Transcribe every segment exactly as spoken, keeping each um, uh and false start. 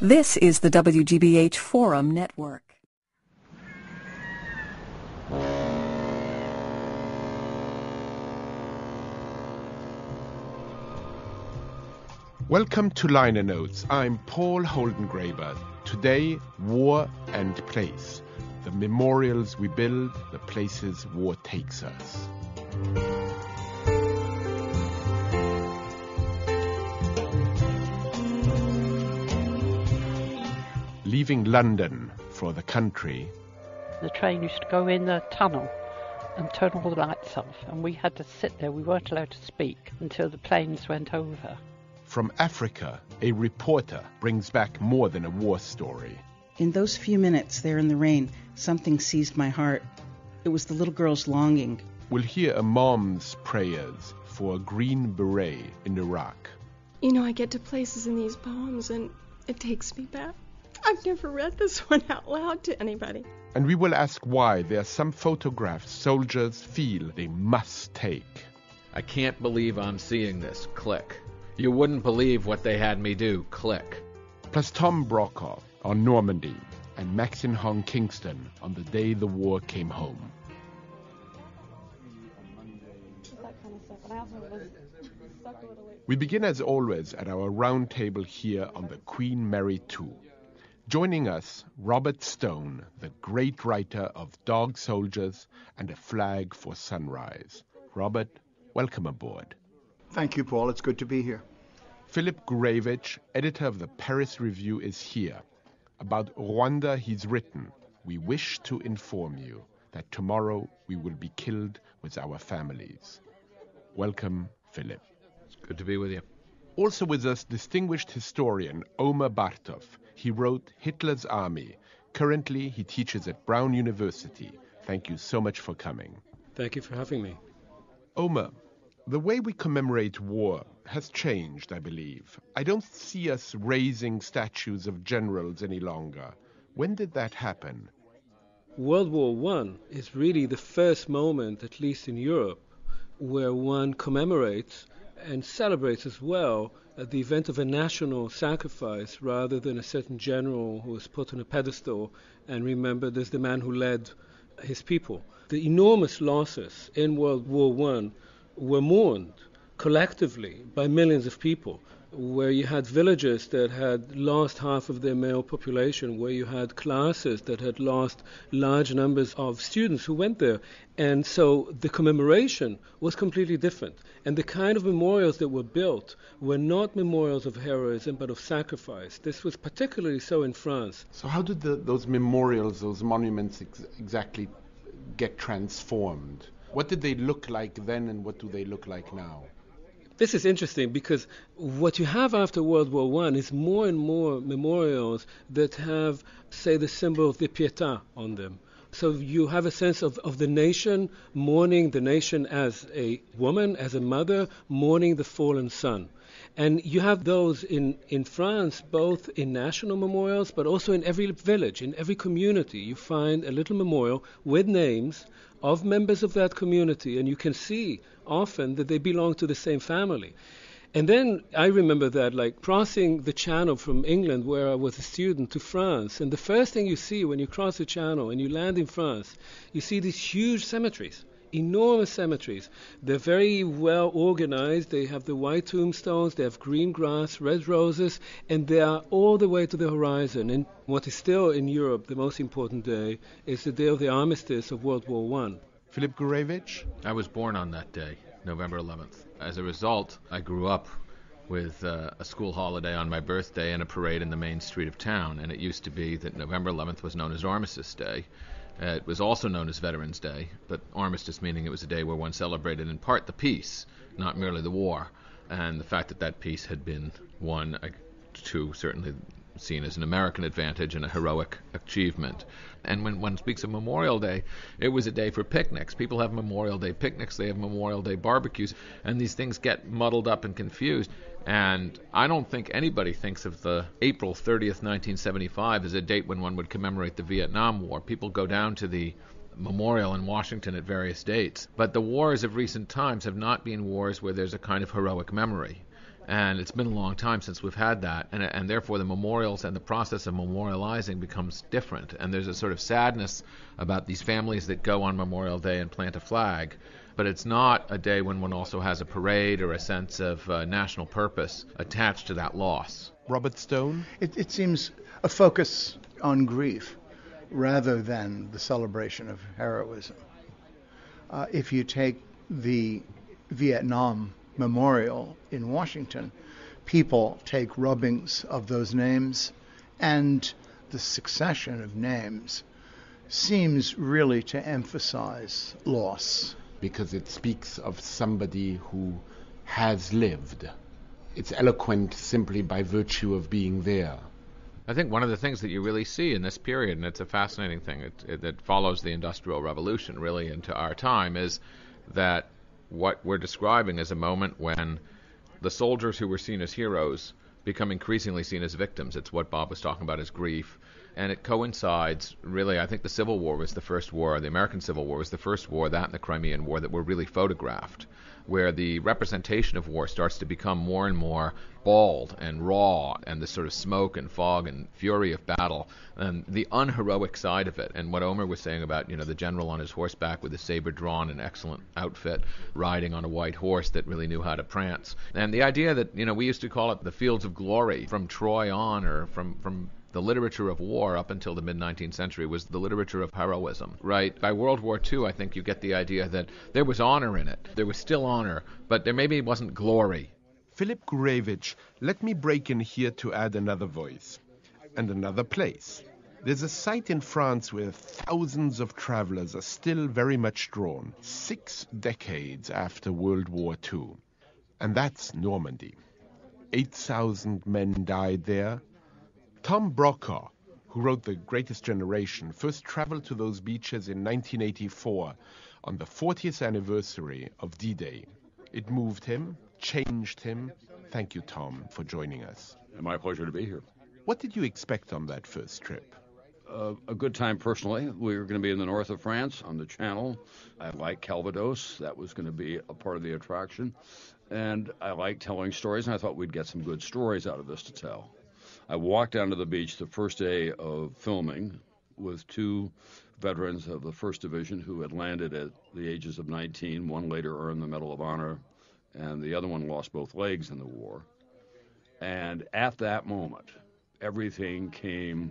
This is the W G B H Forum Network. Welcome to Liner Notes. I'm Paul Holdengraber. Today, War and Place. The memorials we build, the places war takes us. Leaving London for the country. The train used to go in the tunnel and turn all the lights off, and we had to sit there. We weren't allowed to speak until the planes went over. From Africa, a reporter brings back more than a war story. In those few minutes there in the rain, something seized my heart. It was the little girl's longing. We'll hear a mom's prayers for a green beret in Iraq. You know, I get to places in these poems and it takes me back. I've never read this one out loud to anybody. And we will ask why there are some photographs soldiers feel they must take. I can't believe I'm seeing this. Click. You wouldn't believe what they had me do. Click. Plus Tom Brokaw on Normandy and Maxine Hong Kingston on the day the war came home. We begin as always at our round table here on the Queen Mary the Second. Joining us, Robert Stone, the great writer of Dog Soldiers and A Flag for Sunrise. Robert, welcome aboard. Thank you, Paul. It's good to be here. Phillip Gourevitch, editor of the Paris Review, is here. About Rwanda he's written, "We wish to inform you that tomorrow we will be killed with our families." Welcome, Phillip. It's good to be with you. Also with us, distinguished historian Omer Bartov. He wrote Hitler's Army. Currently, he teaches at Brown University. Thank you so much for coming. Thank you for having me. Omer, the way we commemorate war has changed, I believe. I don't see us raising statues of generals any longer. When did that happen? World War One is really the first moment, at least in Europe, where one commemorates and celebrates as well at the event of a national sacrifice rather than a certain general who was put on a pedestal and remembered as the man who led his people. The enormous losses in World War One were mourned collectively by millions of people, where you had villages that had lost half of their male population, where you had classes that had lost large numbers of students who went there. And so the commemoration was completely different. And the kind of memorials that were built were not memorials of heroism, but of sacrifice. This was particularly so in France. So how did the, those memorials, those monuments ex- exactly get transformed? What did they look like then and what do they look like now? This is interesting because what you have after World War One is more and more memorials that have, say, the symbol of the Pietà on them. So you have a sense of, of the nation mourning the nation as a woman, as a mother, mourning the fallen son. And you have those in, in France, both in national memorials, but also in every village, in every community. You find a little memorial with names of members of that community, and you can see often that they belong to the same family. And then I remember that, like crossing the channel from England, where I was a student, to France, and the first thing you see when you cross the channel and you land in France, you see these huge cemeteries. Enormous cemeteries. They're very well organized. They have the white tombstones, they have green grass, red roses, and they are all the way to the horizon. And what is still in Europe the most important day is the day of the armistice of World War One. Phillip Gourevitch? I was born on that day, November eleventh. As a result, I grew up with uh, a school holiday on my birthday and a parade in the main street of town. And it used to be that November eleventh was known as Armistice Day. Uh, it was also known as Veterans Day, but armistice meaning it was a day where one celebrated in part the peace, not merely the war, and the fact that that peace had been won, uh, to certainly seen as an American advantage and a heroic achievement. And when one speaks of Memorial Day, it was a day for picnics. People have Memorial Day picnics, they have Memorial Day barbecues, and these things get muddled up and confused. And I don't think anybody thinks of the April thirtieth, nineteen seventy-five as a date when one would commemorate the Vietnam War. People go down to the memorial in Washington at various dates. But the wars of recent times have not been wars where there's a kind of heroic memory. And it's been a long time since we've had that, and, and therefore the memorials and the process of memorializing becomes different. And there's a sort of sadness about these families that go on Memorial Day and plant a flag, but it's not a day when one also has a parade or a sense of uh, national purpose attached to that loss. Robert Stone? It, it seems a focus on grief rather than the celebration of heroism. Uh, if you take the Vietnam Memorial in Washington, people take rubbings of those names, and the succession of names seems really to emphasize loss. Because it speaks of somebody who has lived. It's eloquent simply by virtue of being there. I think one of the things that you really see in this period, and it's a fascinating thing it, it, that follows the Industrial Revolution really into our time, is that what we're describing is a moment when the soldiers who were seen as heroes become increasingly seen as victims. It's what Bob was talking about as grief. And it coincides, really, I think the Civil War was the first war, the American Civil War was the first war, that and the Crimean War, that were really photographed, where the representation of war starts to become more and more bald and raw, and the sort of smoke and fog and fury of battle, and the unheroic side of it. And what Omer was saying about, you know, the general on his horseback with his saber drawn, an excellent outfit, riding on a white horse that really knew how to prance. And the idea that, you know, we used to call it the fields of glory from Troy on, or from, from the literature of war up until the mid-nineteenth century was the literature of heroism, right? By World War Two, I think you get the idea that there was honor in it. There was still honor, but there maybe wasn't glory. Phillip Gourevitch, let me break in here to add another voice and another place. There's a site in France where thousands of travelers are still very much drawn, six decades after World War Two. And that's Normandy. eight thousand men died there. Tom Brokaw, who wrote The Greatest Generation, first traveled to those beaches in nineteen eighty-four on the fortieth anniversary of D-Day. It moved him, changed him. Thank you, Tom, for joining us. My pleasure to be here. What did you expect on that first trip? Uh, a good time personally. We were going to be in the north of France on the Channel. I like Calvados. That was going to be a part of the attraction. And I like telling stories, and I thought we'd get some good stories out of this to tell. I walked down to the beach the first day of filming with two veterans of the first Division who had landed at the ages of nineteen. One later earned the Medal of Honor, and the other one lost both legs in the war. And at that moment, everything came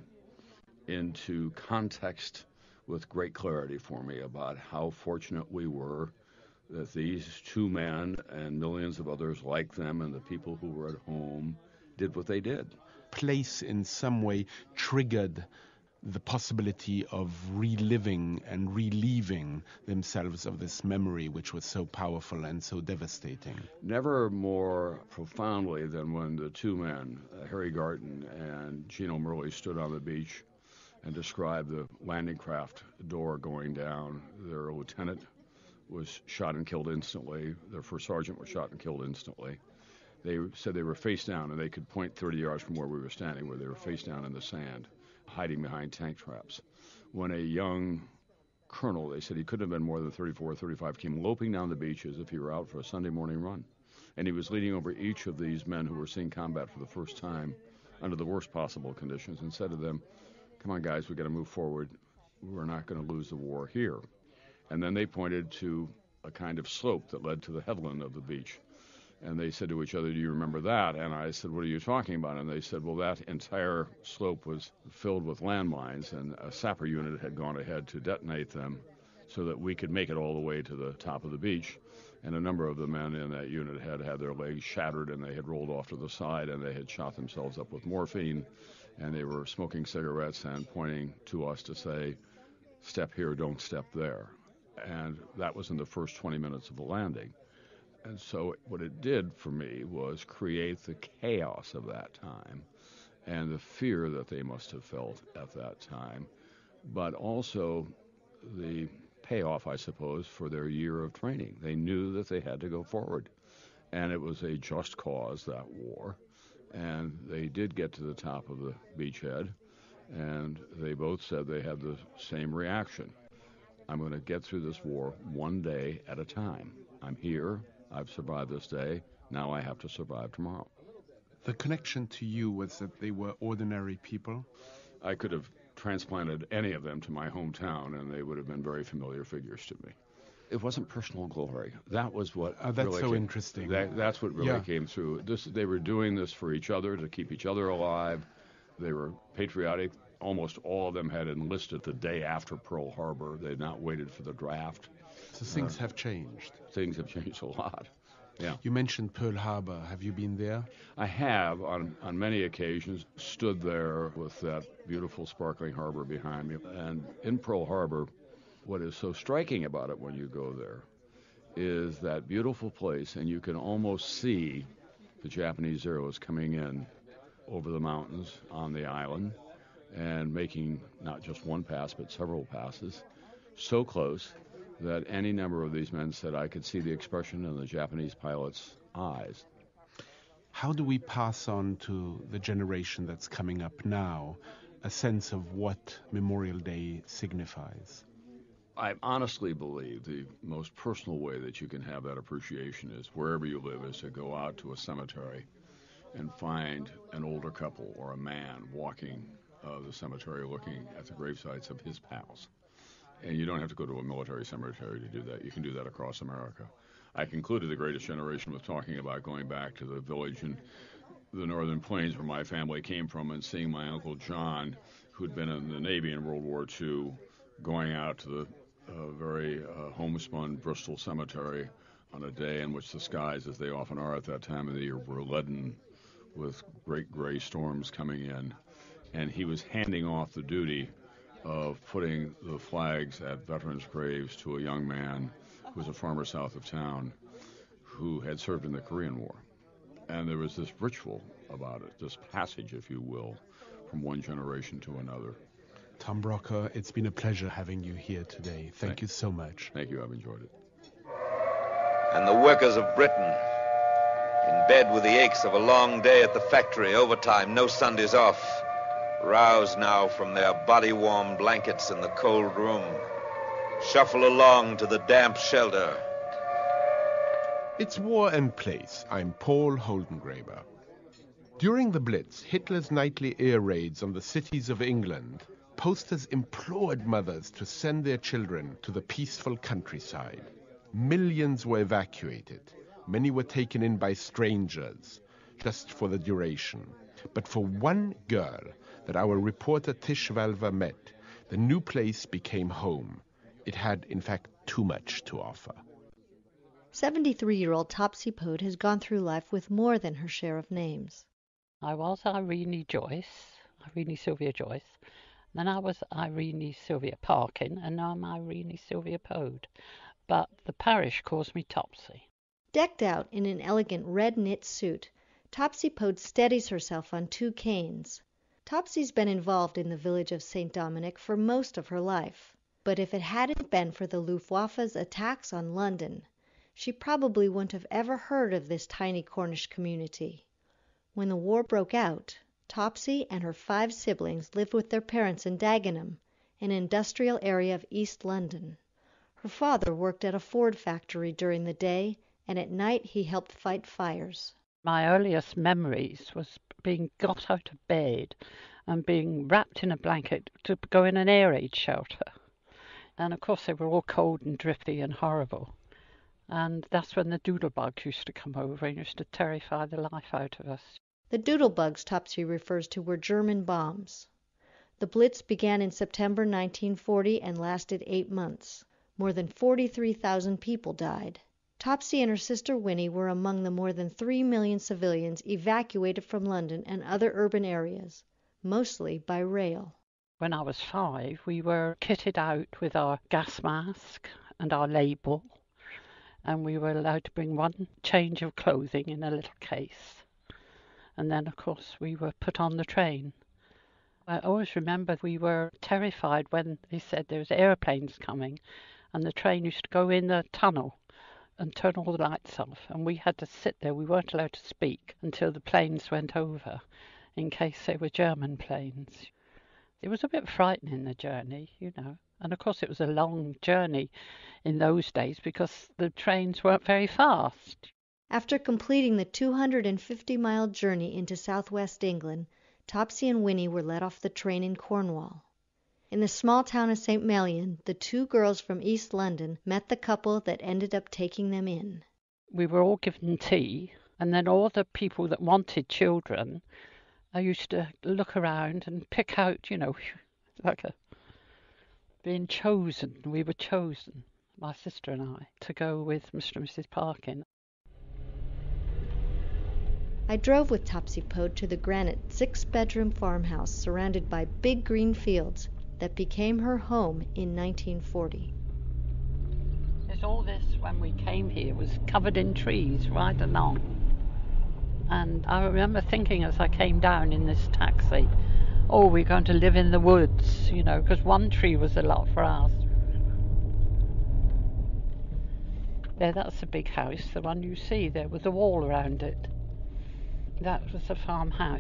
into context with great clarity for me about how fortunate we were that these two men and millions of others like them and the people who were at home did what they did. Place in some way triggered the possibility of reliving and relieving themselves of this memory which was so powerful and so devastating. Never more profoundly than when the two men, uh, Harry Garton and Gino Merli, stood on the beach and described the landing craft door going down. Their lieutenant was shot and killed instantly. Their first sergeant was shot and killed instantly. They said they were face down, and they could point thirty yards from where we were standing, where they were face down in the sand, hiding behind tank traps. When a young colonel, they said he couldn't have been more than thirty-four or thirty-five, came loping down the beach as if he were out for a Sunday morning run. And he was leading over each of these men who were seeing combat for the first time under the worst possible conditions and said to them, "Come on, guys, we've got to move forward. We're not going to lose the war here." And then they pointed to a kind of slope that led to the headland of the beach. And they said to each other, "Do you remember that?" And I said, "What are you talking about?" And they said, "Well, that entire slope was filled with landmines, and a sapper unit had gone ahead to detonate them so that we could make it all the way to the top of the beach. And a number of the men in that unit had had their legs shattered, and they had rolled off to the side, and they had shot themselves up with morphine, and they were smoking cigarettes and pointing to us to say, 'Step here, don't step there.'" And that was in the first twenty minutes of the landing. And so what it did for me was create the chaos of that time and the fear that they must have felt at that time, but also the payoff, I suppose, for their year of training. They knew that they had to go forward, and it was a just cause, that war, and they did get to the top of the beachhead, and they both said they had the same reaction. "I'm going to get through this war one day at a time. I'm here. I've survived this day. Now I have to survive tomorrow. The connection to you was that they were ordinary people? I could have transplanted any of them to my hometown, and they would have been very familiar figures to me. It wasn't personal glory. That was what oh, that's really so came, interesting. That, that's what really yeah. came through. This, they were doing this for each other, to keep each other alive. They were patriotic. Almost all of them had enlisted the day after Pearl Harbor. They had not waited for the draft. So things uh, have changed. Things have changed a lot. Yeah. You mentioned Pearl Harbor. Have you been there? I have, on, on many occasions, stood there with that beautiful sparkling harbor behind me. And in Pearl Harbor, what is so striking about it when you go there is that beautiful place, and you can almost see the Japanese Zeros coming in over the mountains on the island and making not just one pass, but several passes, so close that any number of these men said I could see the expression in the Japanese pilot's eyes. How do we pass on to the generation that's coming up now a sense of what Memorial Day signifies? I honestly believe the most personal way that you can have that appreciation is wherever you live is to go out to a cemetery and find an older couple or a man walking uh, the cemetery looking at the gravesites of his pals. And you don't have to go to a military cemetery to do that. You can do that across America. I concluded The Greatest Generation with talking about going back to the village in the Northern Plains where my family came from and seeing my Uncle John, who'd been in the Navy in World War Two, going out to the uh, very uh, homespun Bristol Cemetery on a day in which the skies, as they often are at that time of the year, were leaden with great gray storms coming in. And he was handing off the duty of putting the flags at veterans' graves to a young man who was a farmer south of town who had served in the Korean War. And there was this ritual about it, this passage, if you will, from one generation to another. Tom Brokaw, it's been a pleasure having you here today. Thank, Thank you so much. Thank you. I've enjoyed it. And the workers of Britain, in bed with the aches of a long day at the factory, overtime, no Sundays off, roused now from their body-warm blankets in the cold room, shuffle along to the damp shelter. It's War and Place. I'm Paul Holdengraber. During the Blitz, Hitler's nightly air raids on the cities of England, posters implored mothers to send their children to the peaceful countryside. Millions were evacuated. Many were taken in by strangers, just for the duration. But for one girl that our reporter Tish Valver met, the new place became home. It had, in fact, too much to offer. seventy-three-year-old Topsy Pode has gone through life with more than her share of names. I was Irene Joyce, Irene Sylvia Joyce. Then I was Irene Sylvia Parkin, and now I'm Irene Sylvia Pode. But the parish calls me Topsy. Decked out in an elegant red knit suit, Topsy Pode steadies herself on two canes. Topsy's been involved in the village of Saint Dominic for most of her life. But if it hadn't been for the Luftwaffe's attacks on London, she probably wouldn't have ever heard of this tiny Cornish community. When the war broke out, Topsy and her five siblings lived with their parents in Dagenham, an industrial area of East London. Her father worked at a Ford factory during the day, and at night he helped fight fires. My earliest memories was being got out of bed and being wrapped in a blanket to go in an air raid shelter. And of course they were all cold and drifty and horrible. And that's when the doodlebugs used to come over and used to terrify the life out of us. The doodlebugs Topsy refers to were German bombs. The Blitz began in September nineteen forty and lasted eight months. More than forty-three thousand people died. Topsy and her sister Winnie were among the more than three million civilians evacuated from London and other urban areas, mostly by rail. When I was five, we were kitted out with our gas mask and our label, and we were allowed to bring one change of clothing in a little case. And then, of course, we were put on the train. I always remember we were terrified when they said there was airplanes coming, and the train used to go in the tunnel and turn all the lights off, and we had to sit there. We weren't allowed to speak until the planes went over, in case they were German planes. It was a bit frightening, the journey, you know. And of course it was a long journey in those days because the trains weren't very fast. After completing the two hundred fifty mile journey into southwest England, Topsy and Winnie were let off the train in Cornwall. In the small town of Saint Melian, the two girls from East London met the couple that ended up taking them in. We were all given tea, and then all the people that wanted children, I used to look around and pick out, you know, like a being chosen. We were chosen, my sister and I, to go with Mister and Missus Parkin. I drove with Topsy Pode to the granite six-bedroom farmhouse surrounded by big green fields that became her home in nineteen forty. There's all this, when we came here, was covered in trees right along. And I remember thinking as I came down in this taxi, oh, we're going to live in the woods, you know, because one tree was a lot for us. There, that's a big house, the one you see there with a wall around it. That was a farmhouse.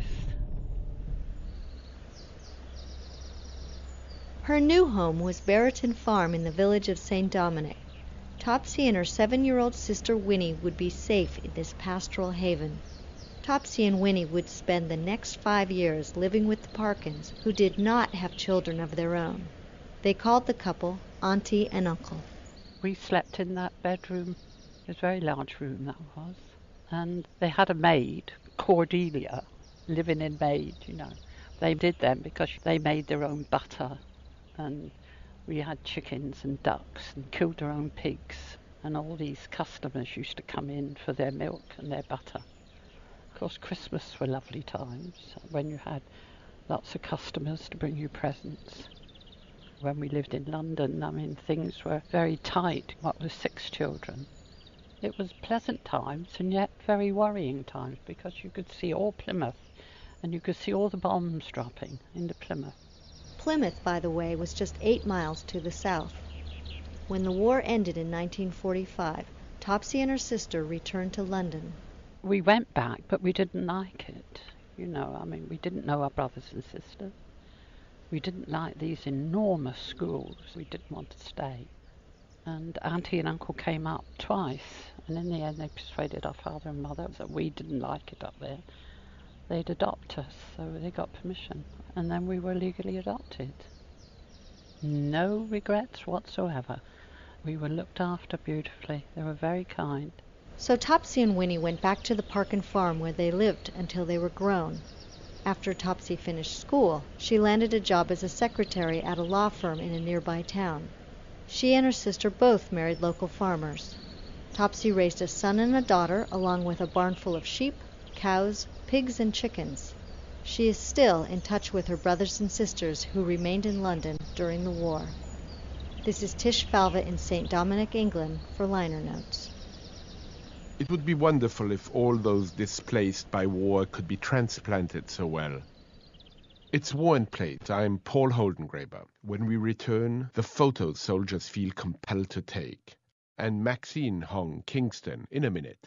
Her new home was Barreton Farm in the village of Saint Dominic. Topsy and her seven-year-old sister Winnie would be safe in this pastoral haven. Topsy and Winnie would spend the next five years living with the Parkins, who did not have children of their own. They called the couple Auntie and Uncle. We slept in that bedroom. It was a very large room, that was. And they had a maid, Cordelia, living in maid, you know. They did them because they made their own butter. And we had chickens and ducks and killed their own pigs. And all these customers used to come in for their milk and their butter. Of course, Christmas were lovely times when you had lots of customers to bring you presents. When we lived in London, I mean, things were very tight, what with six children. It was pleasant times and yet very worrying times because you could see all Plymouth and you could see all the bombs dropping into Plymouth. Plymouth, by the way, was just eight miles to the south. When the war ended in nineteen forty-five, Topsy and her sister returned to London. We went back, but we didn't like it. You know, I mean, we didn't know our brothers and sisters. We didn't like these enormous schools. We didn't want to stay. And Auntie and Uncle came up twice, and in the end they persuaded our father and mother that we didn't like it up there. They'd adopt us, so they got permission, and then we were legally adopted. No regrets whatsoever. We were looked after beautifully. They were very kind. So Topsy and Winnie went back to the Parkin farm where they lived until they were grown. After Topsy finished school, she landed a job as a secretary at a law firm in a nearby town. She and her sister both married local farmers. Topsy raised a son and a daughter, along with a barn full of sheep, cows, pigs, and chickens. She is still in touch with her brothers and sisters who remained in London during the war. This is Tish Falva in Saint Dominic, England, for Liner Notes. It would be wonderful if all those displaced by war could be transplanted so well. It's War and Plate. I'm Paul Holdengraber. When we return, the photos soldiers feel compelled to take. And Maxine Hong Kingston in a minute.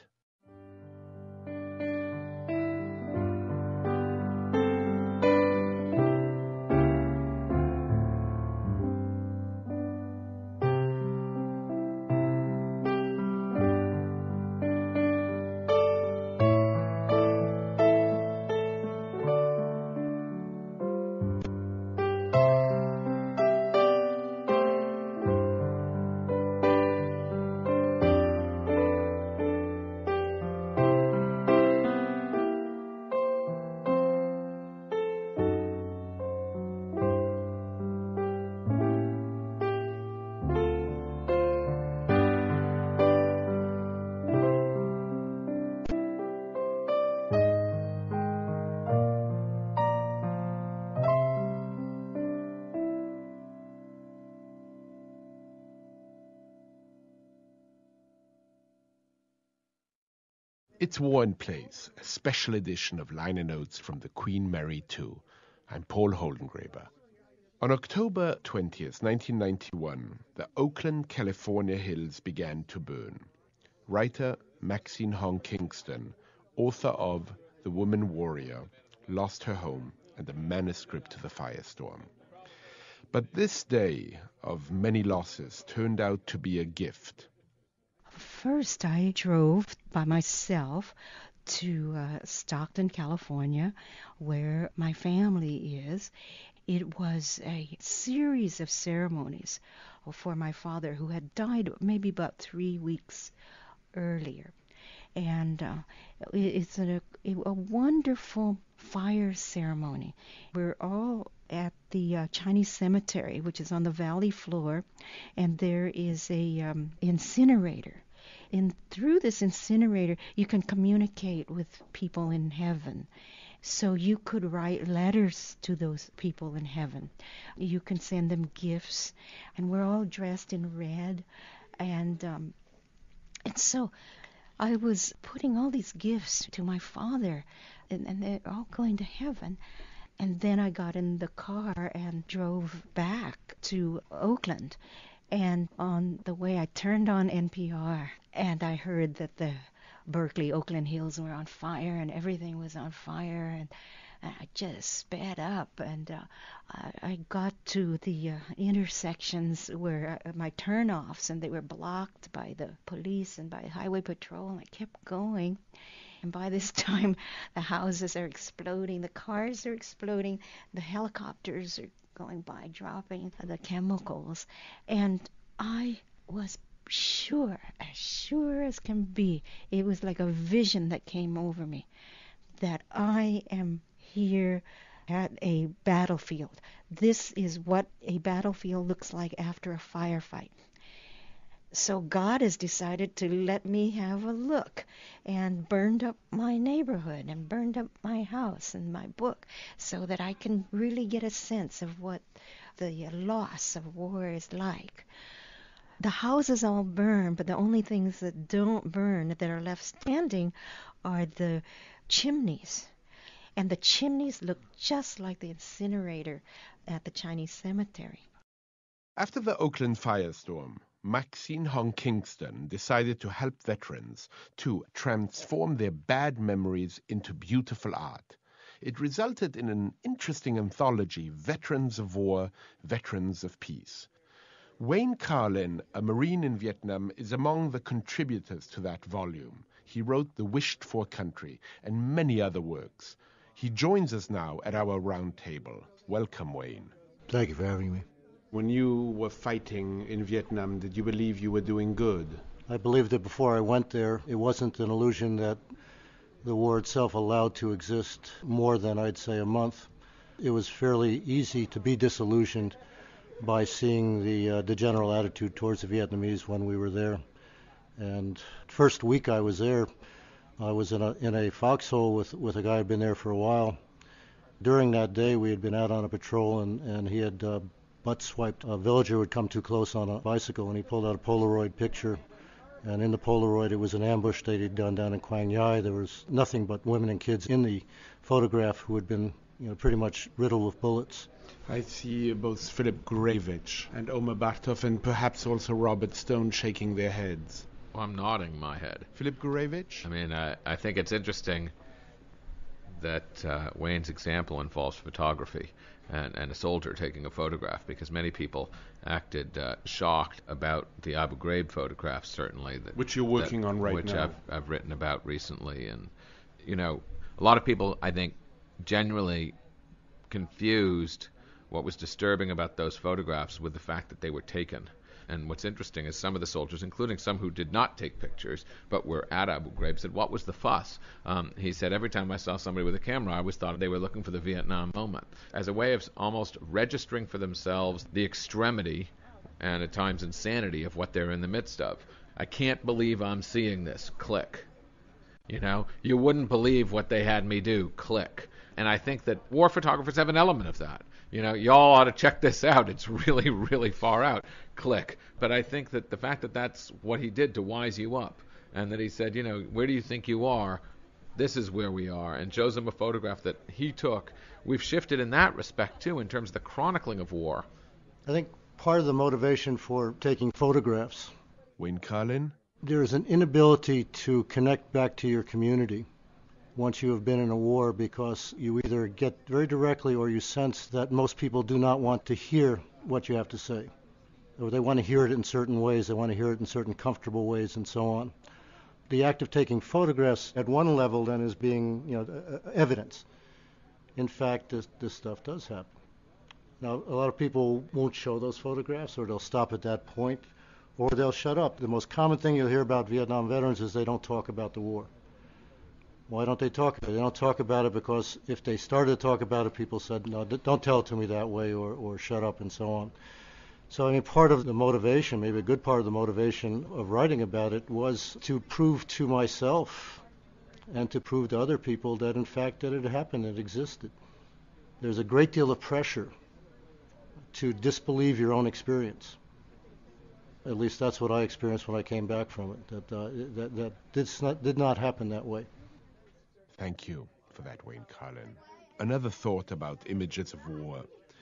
It's War and Place, a special edition of Liner Notes from the Queen Mary the Second. I'm Paul Holdengraber. On October twentieth, nineteen ninety-one, the Oakland, California hills began to burn. Writer Maxine Hong Kingston, author of The Woman Warrior, lost her home and a manuscript to the firestorm. But this day of many losses turned out to be a gift. first I drove by myself to uh, Stockton, California, where my family is. It was a series of ceremonies for my father, who had died maybe about three weeks earlier. And uh, it's a, a wonderful fire ceremony. We're all at the uh, Chinese cemetery, which is on the valley floor, and there is a um, incinerator. And through this incinerator, you can communicate with people in heaven. So you could write letters to those people in heaven. You can send them gifts, and we're all dressed in red. And um, and so I was putting all these gifts to my father, and, and they're all going to heaven. And then I got in the car and drove back to Oakland. And on the way, I turned on N P R, and I heard that the Berkeley, Oakland Hills were on fire, and everything was on fire, and I just sped up, and uh, I, I got to the uh, intersections where uh, my turnoffs, and they were blocked by the police and by highway patrol, and I kept going. And by this time, the houses are exploding, the cars are exploding, the helicopters are going by, dropping the chemicals, and I was sure, as sure as can be, it was like a vision that came over me, that I am here at a battlefield. This is what a battlefield looks like after a firefight. So God has decided to let me have a look, and burned up my neighborhood and burned up my house and my book, so that I can really get a sense of what the loss of war is like. The houses all burn, but the only things that don't burn, that are left standing, are the chimneys. And the chimneys look just like the incinerator at the Chinese cemetery. After the Oakland firestorm, Maxine Hong Kingston decided to help veterans to transform their bad memories into beautiful art. It resulted in an interesting anthology, Veterans of War, Veterans of Peace. Wayne Karlin, a Marine in Vietnam, is among the contributors to that volume. He wrote The Wished-For Country and many other works. He joins us now at our round table. Welcome, Wayne. Thank you for having me. When you were fighting in Vietnam, did you believe you were doing good? I believed that before I went there, it wasn't an illusion that the war itself allowed to exist more than, I'd say, a month. It was fairly easy to be disillusioned by seeing the uh, the general attitude towards the Vietnamese when we were there. And first week I was there, I was in a in a foxhole with, with a guy who had been there for a while. During that day, we had been out on a patrol, and, and he had uh, butt swiped a villager who had come too close on a bicycle, and he pulled out a Polaroid picture. And in the Polaroid, it was an ambush that he'd done down in Quang Ngai. There was nothing but women and kids in the photograph who had been, you know, pretty much riddled with bullets. I see both Phillip Gourevitch and Omar Bartov, and perhaps also Robert Stone, shaking their heads. Well, I'm nodding my head. Phillip Gourevitch? I mean, I, I think it's interesting that uh, Wayne's example involves photography and, and a soldier taking a photograph, because many people acted uh, shocked about the Abu Ghraib photographs, certainly. That, which you're working that, on right which now. Which I've, I've written about recently. And, you know, a lot of people, I think, genuinely confused what was disturbing about those photographs with the fact that they were taken. And what's interesting is some of the soldiers, including some who did not take pictures but were at Abu Ghraib, said, what was the fuss? Um, he said, every time I saw somebody with a camera, I always thought they were looking for the Vietnam moment, as a way of almost registering for themselves the extremity and at times insanity of what they're in the midst of. I can't believe I'm seeing this. Click. You know, you wouldn't believe what they had me do. Click. And I think that war photographers have an element of that. You know, y'all ought to check this out. It's really, really far out. Click. But I think that the fact that that's what he did to wise you up, and that he said, you know, where do you think you are? This is where we are, and shows them a photograph that he took. We've shifted in that respect, too, in terms of the chronicling of war. I think part of the motivation for taking photographs, Wayne Karlin, there is an inability to connect back to your community once you have been in a war, because you either get very directly or you sense that most people do not want to hear what you have to say. or they want to hear it in certain ways, they want to hear it in certain comfortable ways, and so on. The act of taking photographs at one level then is being, you know, uh, evidence. In fact, this, this stuff does happen. Now, a lot of people won't show those photographs, or they'll stop at that point, or they'll shut up. The most common thing you'll hear about Vietnam veterans is they don't talk about the war. Why don't they talk about it? They don't talk about it because if they started to talk about it, people said, no, don't tell it to me that way, or, or shut up, and so on. So, I mean, part of the motivation, maybe a good part of the motivation of writing about it was to prove to myself and to prove to other people that, in fact, that it happened, it existed. There's a great deal of pressure to disbelieve your own experience. At least that's what I experienced when I came back from it, that uh, that, that did not, did not happen that way. Thank you for that, Wayne Karlin. Another thought about images of war.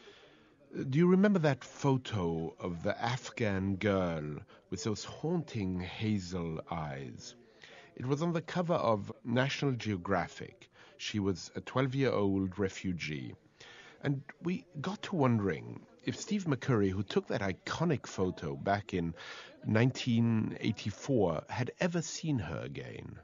Do you remember that photo of the Afghan girl with those haunting hazel eyes? It was on the cover of National Geographic. She was a twelve-year-old refugee. And we got to wondering if Steve McCurry, who took that iconic photo back in nineteen eighty-four, had ever seen her again.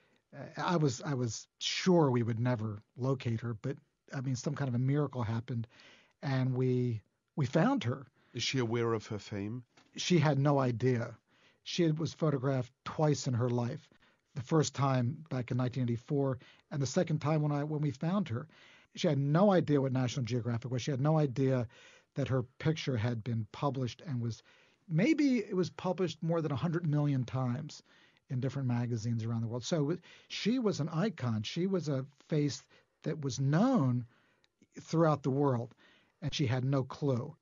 I was I was sure we would never locate her, but I mean, some kind of a miracle happened, and we we found her. Is she aware of her fame? She had no idea. She was photographed twice in her life. The first time back in nineteen eighty-four, and the second time when I when we found her. She had no idea what National Geographic was. She had no idea that her picture had been published and was maybe it was published more than one hundred million times in different magazines around the world. So she was an icon. She was a face that was known throughout the world, and she had no clue.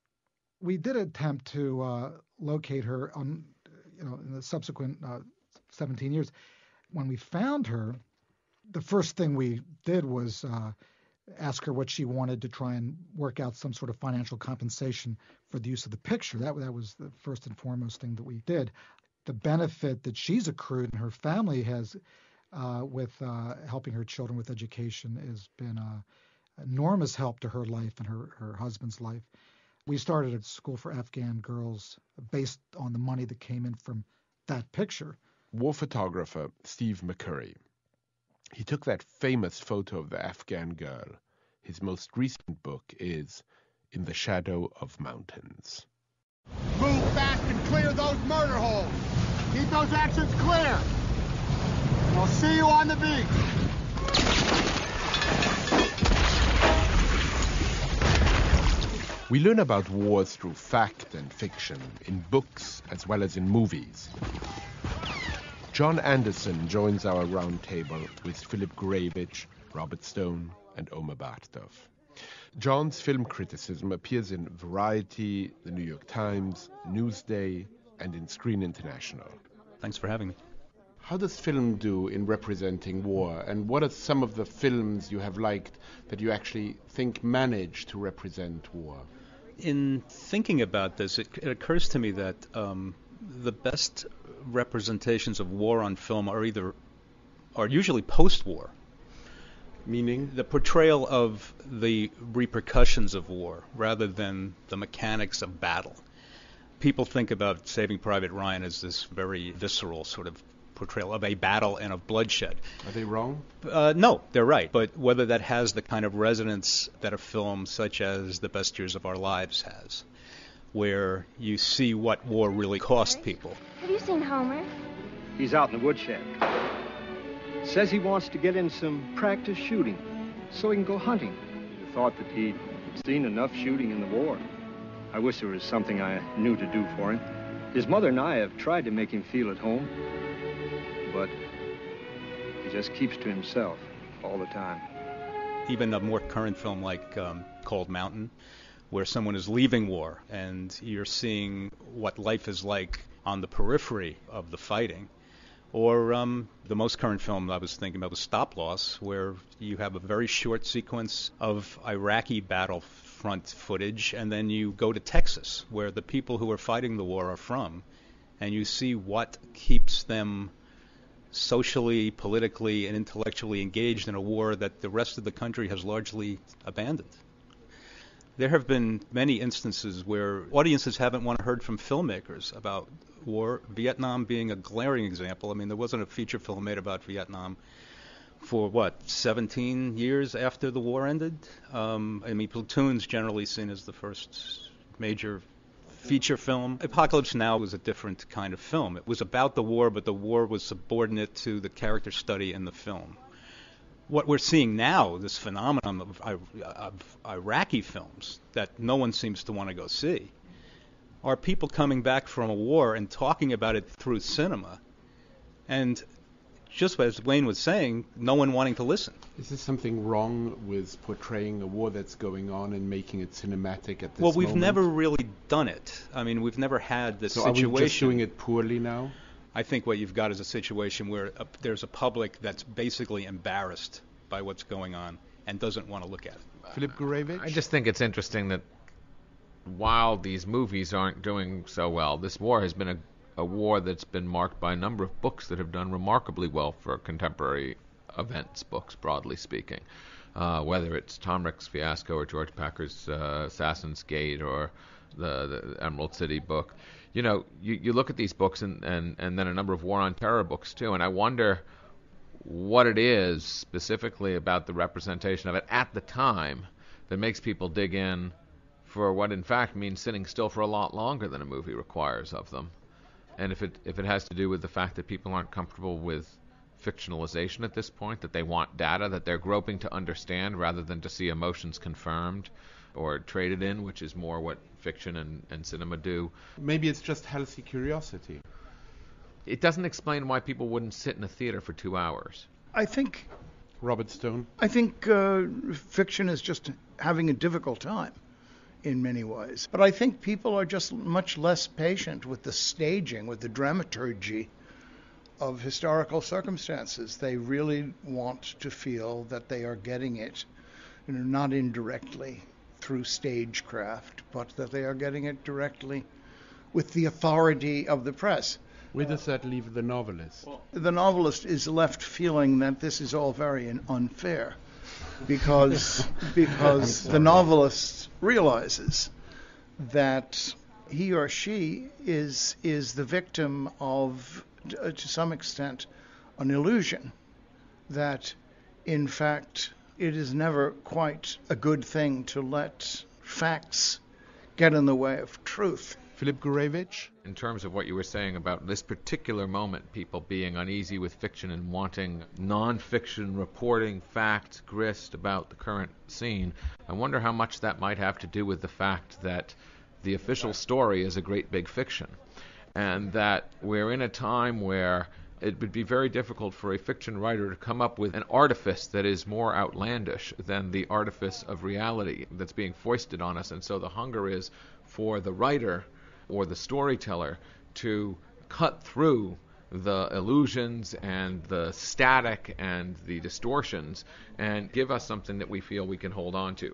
We did attempt to uh, locate her on, you know, in the subsequent uh, seventeen years. When we found her, the first thing we did was uh, ask her what she wanted to try and work out some sort of financial compensation for the use of the picture. That, that was the first and foremost thing that we did. The benefit that she's accrued and her family has uh, with uh, helping her children with education has been an enormous help to her life and her, her husband's life. We started a school for Afghan girls based on the money that came in from that picture. War photographer Steve McCurry. He took that famous photo of the Afghan girl. His most recent book is In the Shadow of Mountains. Move fast and clear those murder holes. Keep those actions clear. We'll see you on the beach. We learn about wars through fact and fiction, in books as well as in movies. John Anderson joins our roundtable with Phillip Gourevitch, Robert Stone, and Omar Bartov. John's film criticism appears in Variety, The New York Times, Newsday, and in Screen International. Thanks for having me. How does film do in representing war, and what are some of the films you have liked that you actually think manage to represent war? In thinking about this, it, it occurs to me that um, the best representations of war on film are either are usually post-war. Meaning? The portrayal of the repercussions of war rather than the mechanics of battle. People think about Saving Private Ryan as this very visceral sort of portrayal of a battle and of bloodshed. Are they wrong? Uh, no, they're right. But whether that has the kind of resonance that a film such as The Best Years of Our Lives has, where you see what war really cost people. Have you seen Homer? He's out in the woodshed. Says he wants to get in some practice shooting so he can go hunting. I thought that he'd seen enough shooting in the war. I wish there was something I knew to do for him. His mother and I have tried to make him feel at home, but he just keeps to himself all the time. Even a more current film like um, Cold Mountain, where someone is leaving war and you're seeing what life is like on the periphery of the fighting. Or um, the most current film I was thinking about was Stop Loss, where you have a very short sequence of Iraqi battlefront footage, and then you go to Texas, where the people who are fighting the war are from, and you see what keeps them socially, politically, and intellectually engaged in a war that the rest of the country has largely abandoned. There have been many instances where audiences haven't want to heard from filmmakers about war, Vietnam being a glaring example. I mean, there wasn't a feature film made about Vietnam for, what, seventeen years after the war ended? Um, I mean, Platoon's generally seen as the first major feature film. Apocalypse Now was a different kind of film. It was about the war, but the war was subordinate to the character study in the film. What we're seeing now, this phenomenon of, of Iraqi films that no one seems to want to go see, are people coming back from a war and talking about it through cinema. And just as Wayne was saying, no one wanting to listen. Is there something wrong with portraying a war that's going on and making it cinematic at this Well, we've moment? never really done it. I mean, we've never had this so situation. Are we just doing it poorly now? I think what you've got is a situation where a, there's a public that's basically embarrassed by what's going on and doesn't want to look at it. Phillip Gourevitch? I just think it's interesting that while these movies aren't doing so well, this war has been a, a war that's been marked by a number of books that have done remarkably well for contemporary events books, broadly speaking. Uh, whether it's Tom Rick's Fiasco or George Packer's uh, Assassin's Gate or the, the Emerald City book. You know, you, you look at these books and, and, and then a number of war on terror books too, and I wonder what it is specifically about the representation of it at the time that makes people dig in for what in fact means sitting still for a lot longer than a movie requires of them. And if it if it has to do with the fact that people aren't comfortable with fictionalization at this point, that they want data, that they're groping to understand rather than to see emotions confirmed or traded in, which is more what fiction and, and cinema do. Maybe it's just healthy curiosity. It doesn't explain why people wouldn't sit in a theater for two hours. I think... Robert Stone? I think uh, fiction is just having a difficult time in many ways. But I think people are just much less patient with the staging, with the dramaturgy of historical circumstances. They really want to feel that they are getting it, you know, not indirectly through stagecraft, but that they are getting it directly with the authority of the press. Where does that leave the novelist? The novelist is left feeling that this is all very unfair because because the novelist realizes that he or she is is the victim of, uh, to some extent, an illusion that, in fact, it is never quite a good thing to let facts get in the way of truth. Phillip Gourevitch? In terms of what you were saying about this particular moment, people being uneasy with fiction and wanting non-fiction reporting, facts, grist about the current scene, I wonder how much that might have to do with the fact that the official story is a great big fiction, and that we're in a time where it would be very difficult for a fiction writer to come up with an artifice that is more outlandish than the artifice of reality that's being foisted on us. And so the hunger is for the writer or the storyteller to cut through the illusions and the static and the distortions and give us something that we feel we can hold on to.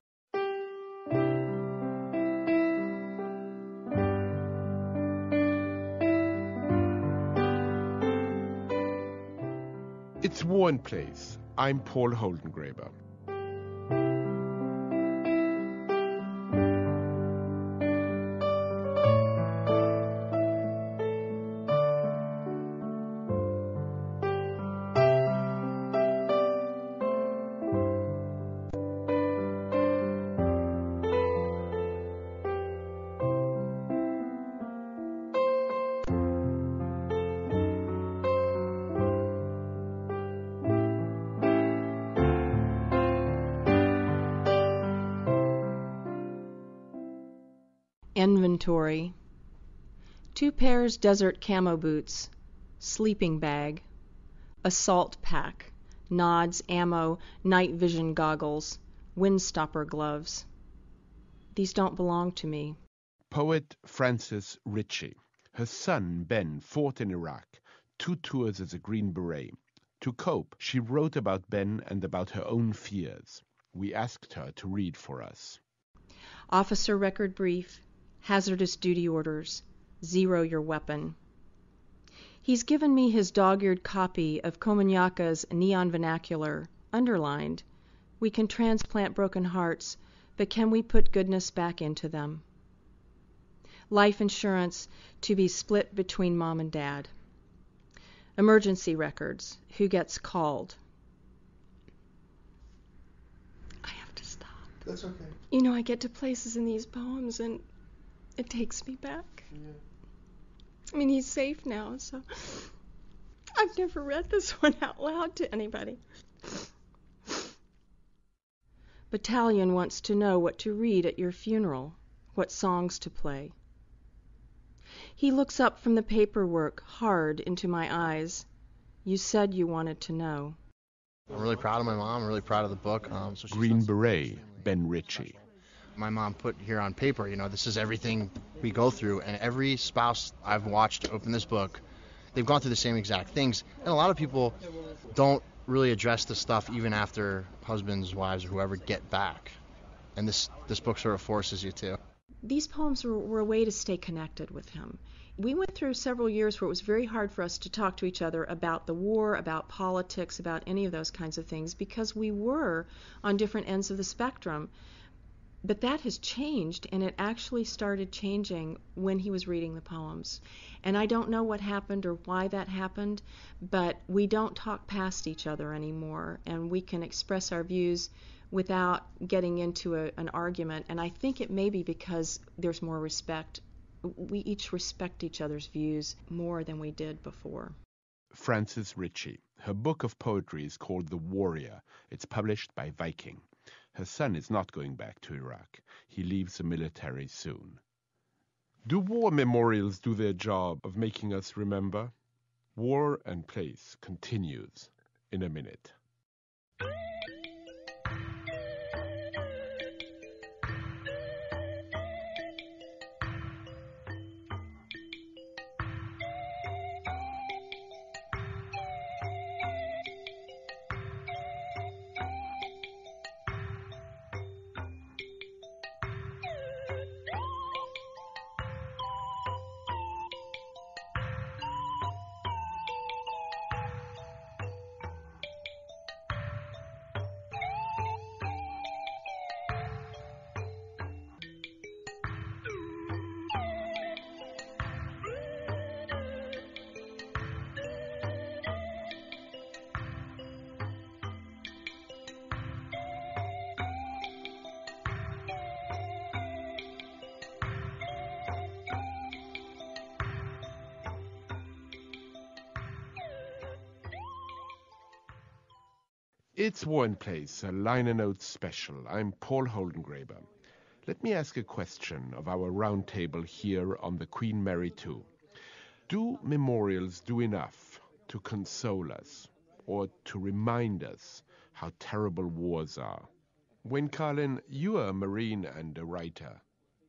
It's War and Place. I'm Paul Holdengraber. Inventory. Two pairs desert camo boots, sleeping bag, assault pack, nods, ammo, night vision goggles, windstopper gloves. These don't belong to me. Poet Frances Ritchie. Her son, Ben, fought in Iraq, two tours as a Green Beret. To cope, she wrote about Ben and about her own fears. We asked her to read for us. Officer record brief. Hazardous duty orders. Zero your weapon. He's given me his dog-eared copy of Komunyaku's Neon Vernacular, underlined. We can transplant broken hearts, but can we put goodness back into them? Life insurance to be split between mom and dad. Emergency records. Who gets called? I have to stop. That's okay. You know, I get to places in these poems and it takes me back. Yeah. I mean, he's safe now, so I've never read this one out loud to anybody. Battalion wants to know what to read at your funeral, what songs to play. He looks up from the paperwork hard into my eyes. You said you wanted to know. I'm really proud of my mom. I'm really proud of the book. Um, so Green Beret, Ben Ritchie. My mom put here on paper, you know, this is everything we go through, and every spouse I've watched open this book, they've gone through the same exact things. And a lot of people don't really address this stuff even after husbands, wives, or whoever get back. And this, this book sort of forces you to. These poems were, were a way to stay connected with him. We went through several years where it was very hard for us to talk to each other about the war, about politics, about any of those kinds of things, because we were on different ends of the spectrum. But that has changed, and it actually started changing when he was reading the poems. And I don't know what happened or why that happened, but we don't talk past each other anymore, and we can express our views without getting into a, an argument. And I think it may be because there's more respect. We each respect each other's views more than we did before. Frances Ritchie. Her book of poetry is called The Warrior. It's published by Viking. Her son is not going back to Iraq. He leaves the military soon. Do war memorials do their job of making us remember? War and Place continues in a minute. It's War and Place, a liner notes special. I'm Paul Holdengraber. Let me ask a question of our roundtable here on the Queen Mary two. Do memorials do enough to console us or to remind us how terrible wars are? Wayne Karlin, you are a Marine and a writer.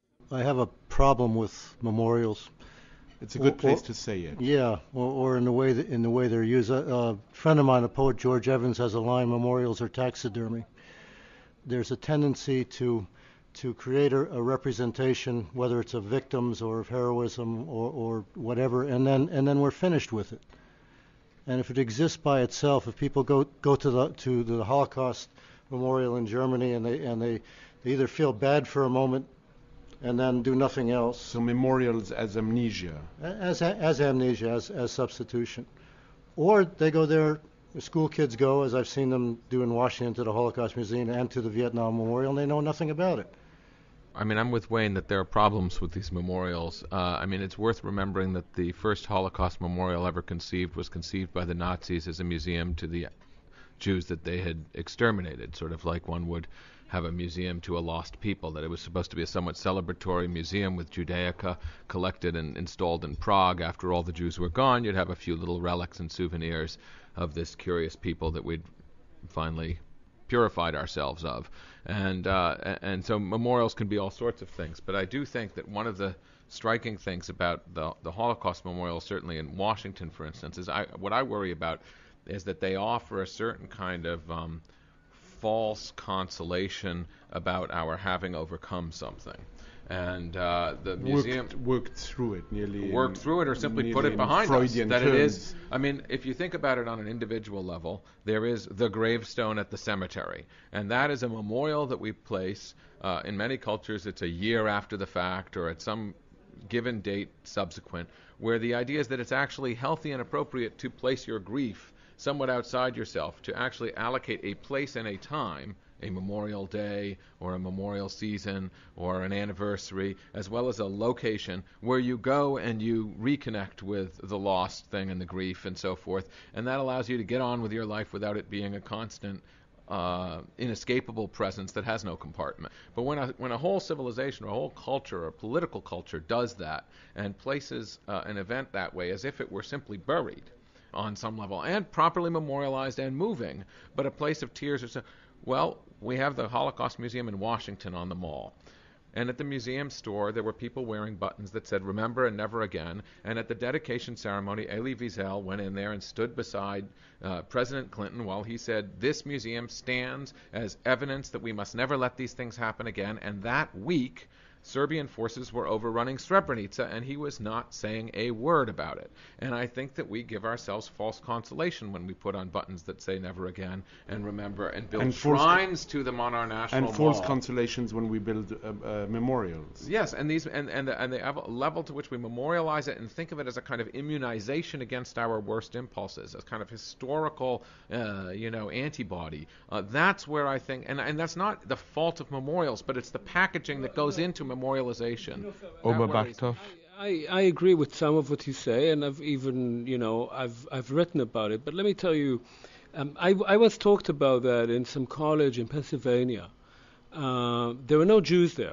I have a problem with memorials. It's a good or, place or, to say it. Yeah, or, or in the way that, in the way they're used. A, a friend of mine, a poet, George Evans, has a line: "Memorials are taxidermy." There's a tendency to to create a, a representation, whether it's of victims or of heroism or, or whatever, and then and then we're finished with it. And if it exists by itself, if people go go to the to the Holocaust memorial in Germany and they and they, they either feel bad for a moment and then do nothing else. So memorials as amnesia. As as amnesia, as as substitution. Or they go there, the school kids go, as I've seen them do in Washington, to the Holocaust Museum and to the Vietnam Memorial, and they know nothing about it. I mean, I'm with Wayne that there are problems with these memorials. Uh, I mean, it's worth remembering that the first Holocaust memorial ever conceived was conceived by the Nazis as a museum to the Jews that they had exterminated, sort of like one would have a museum to a lost people, that it was supposed to be a somewhat celebratory museum with Judaica collected and installed in Prague. After all the Jews were gone, you'd have a few little relics and souvenirs of this curious people that we'd finally purified ourselves of. And uh, and so memorials can be all sorts of things. But I do think that one of the striking things about the, the Holocaust memorial, certainly in Washington, for instance, is I, what I worry about is that they offer a certain kind of um, false consolation about our having overcome something. And uh, the museum worked, worked through it, nearly worked in, through it, or simply put it behind Freudian us. That terms. it is. I mean, if you think about it on an individual level, there is the gravestone at the cemetery, and that is a memorial that we place. Uh, in many cultures, it's a year after the fact, or at some given date subsequent, where the idea is that it's actually healthy and appropriate to place your grief somewhat outside yourself, to actually allocate a place and a time, a memorial day or a memorial season or an anniversary, as well as a location where you go and you reconnect with the lost thing and the grief and so forth. And that allows you to get on with your life without it being a constant, uh, inescapable presence that has no compartment. But when a, when a whole civilization or a whole culture or political culture does that and places uh, an event that way as if it were simply buried on some level and properly memorialized and moving, but a place of tears or so, well, we have the Holocaust Museum in Washington on the Mall. And at the museum store, there were people wearing buttons that said, "Remember and Never Again." And at the dedication ceremony, Elie Wiesel went in there and stood beside uh, President Clinton while he said, "This museum stands as evidence that we must never let these things happen again." And that week, Serbian forces were overrunning Srebrenica, and he was not saying a word about it. And I think that we give ourselves false consolation when we put on buttons that say "Never Again" and "Remember," and build and shrines to them on our national and false mall. consolations when we build uh, uh, memorials. Yes, and these and and the, and the level to which we memorialize it and think of it as a kind of immunization against our worst impulses, as kind of historical, uh, you know, antibody. Uh, that's where I think, and and that's not the fault of memorials, but it's the packaging that goes into memorialization. Omar Bartov. I, I agree with some of what you say, and I've even, you know, I've I've written about it. But let me tell you, um, I, I once talked about that in some college in Pennsylvania. Uh, there were no Jews there.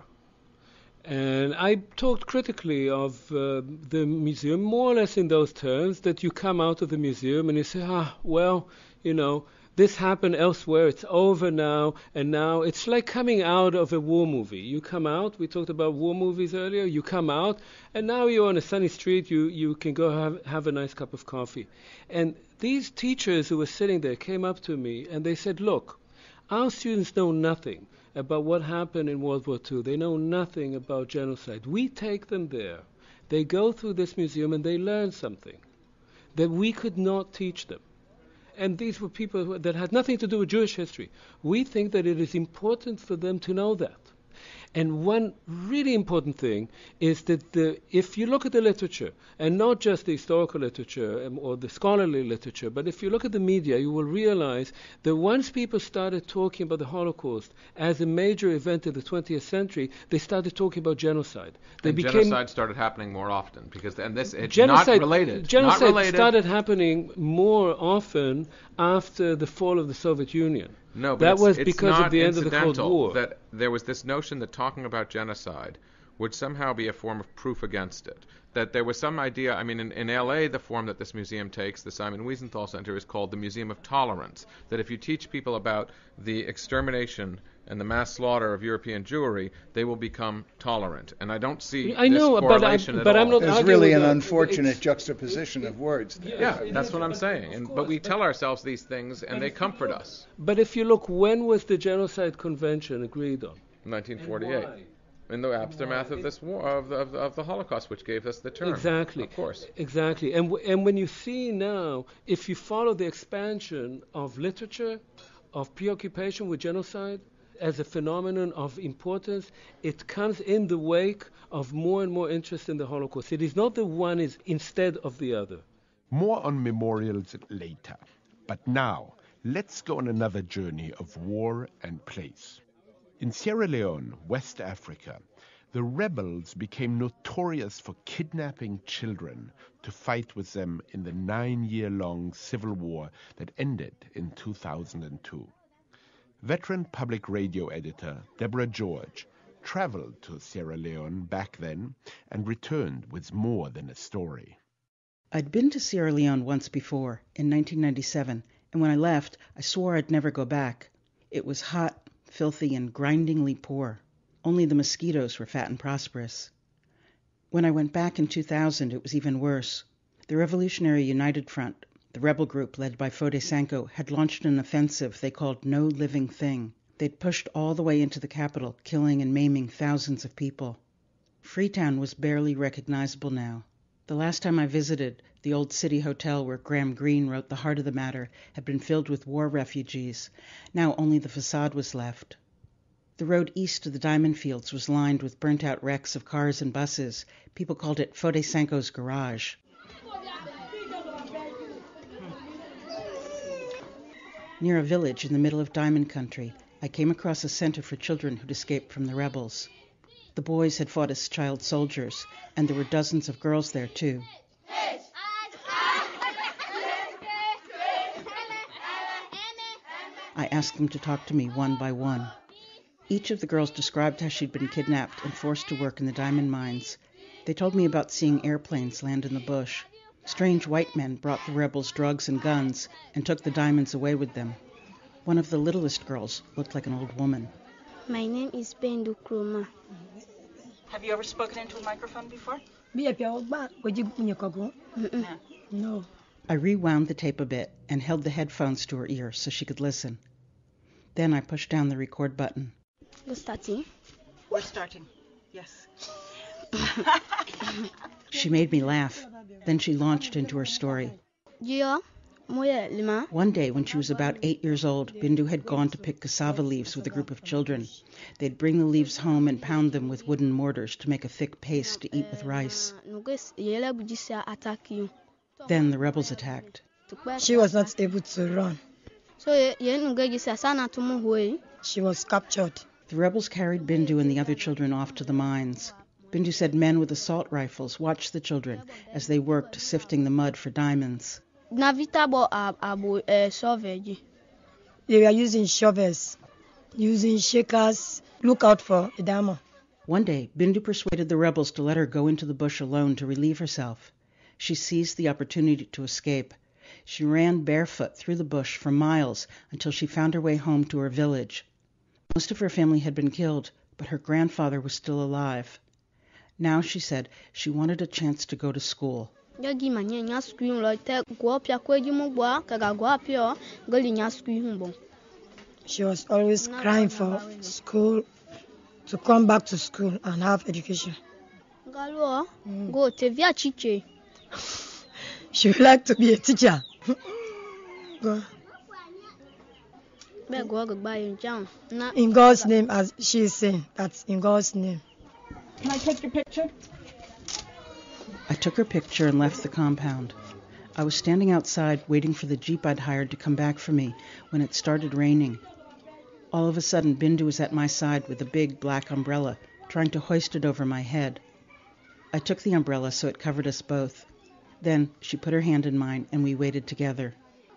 And I talked critically of uh, the museum, more or less in those terms, that you come out of the museum and you say, ah, well, you know, this happened elsewhere, it's over now, and now it's like coming out of a war movie. You come out, we talked about war movies earlier, you come out, and now you're on a sunny street, you, you can go have, have a nice cup of coffee. And these teachers who were sitting there came up to me and they said, look, our students know nothing about what happened in World War Two. They know nothing about genocide. We take them there. They go through this museum and they learn something that we could not teach them. And these were people who, that had nothing to do with Jewish history. We think that it is important for them to know that. And one really important thing is that the, if you look at the literature, and not just the historical literature um, or the scholarly literature, but if you look at the media, you will realize that once people started talking about the Holocaust as a major event of the twentieth century, they started talking about genocide. They and became genocide started happening more often because, and this it's genocide, not related. Genocide not related. started happening more often after the fall of the Soviet Union. No, but that it's, was it's because not of the end of the Cold War. That there was this notion that talking about genocide would somehow be a form of proof against it. That there was some idea, I mean, in, in L A, the form that this museum takes, the Simon Wiesenthal Center, is called the Museum of Tolerance. That if you teach people about the extermination and the mass slaughter of European Jewry, they will become tolerant. And I don't see I this know, correlation but, I, at but all. I'm not There's really an unfortunate it's, juxtaposition of words there. Yeah, that's what I'm saying. And, but we tell ourselves these things, and they comfort look, us. But if you look, when was the Genocide Convention agreed on? nineteen forty-eight. In the aftermath of this war, of the, of, the, of the Holocaust, which gave us the term. Exactly. Of course. Exactly. And, w- and when you see now, if you follow the expansion of literature, of preoccupation with genocide, as a phenomenon of importance, it comes in the wake of more and more interest in the Holocaust. It is not the one is instead of the other. More on memorials later. But now, let's go on another journey of war and place. In Sierra Leone, West Africa, the rebels became notorious for kidnapping children to fight with them in the nine-year-long civil war that ended in two thousand two. Veteran public radio editor Deborah George traveled to Sierra Leone back then and returned with more than a story. I'd been to Sierra Leone once before, in nineteen ninety-seven, and when I left, I swore I'd never go back. It was hot, filthy, and grindingly poor. Only the mosquitoes were fat and prosperous. When I went back in two thousand, it was even worse. The Revolutionary United Front, the rebel group led by Fode Sanko, had launched an offensive they called No Living Thing. They'd pushed all the way into the capital, killing and maiming thousands of people. Freetown was barely recognizable now. The last time I visited, the old city hotel where Graham Greene wrote The Heart of the Matter had been filled with war refugees. Now only the facade was left. The road east of the diamond fields was lined with burnt-out wrecks of cars and buses. People called it Fode Sanko's garage. Near a village in the middle of diamond country, I came across a center for children who'd escaped from the rebels. The boys had fought as child soldiers, and there were dozens of girls there, too. I asked them to talk to me one by one. Each of the girls described how she'd been kidnapped and forced to work in the diamond mines. They told me about seeing airplanes land in the bush. Strange white men brought the rebels drugs and guns and took the diamonds away with them. One of the littlest girls looked like an old woman. My name is Bendu Kroma. Have you ever spoken into a microphone before? No. I rewound the tape a bit and held the headphones to her ear so she could listen. Then I pushed down the record button. We're starting? We're starting, yes. She made me laugh. Then she launched into her story. One day when she was about eight years old, Bindu had gone to pick cassava leaves with a group of children. They'd bring the leaves home and pound them with wooden mortars to make a thick paste to eat with rice. Then the rebels attacked. She was not able to run. She was captured. The rebels carried Bindu and the other children off to the mines. Bindu said men with assault rifles watched the children as they worked sifting the mud for diamonds. They were using shovels, using shakers. Look out for a diamond. One day, Bindu persuaded the rebels to let her go into the bush alone to relieve herself. She seized the opportunity to escape. She ran barefoot through the bush for miles until she found her way home to her village. Most of her family had been killed, but her grandfather was still alive. Now, she said, she wanted a chance to go to school. She was always crying for school, to come back to school and have education. Mm. She would like to be a teacher. Go. In God's name, as she is saying, that's in God's name. Can I take your picture? I took her picture and left the compound. I was standing outside waiting for the jeep I'd hired to come back for me when it started raining. All of a sudden, Bindu was at my side with a big black umbrella, trying to hoist it over my head. I took the umbrella so it covered us both. Then she put her hand in mine and we waited together.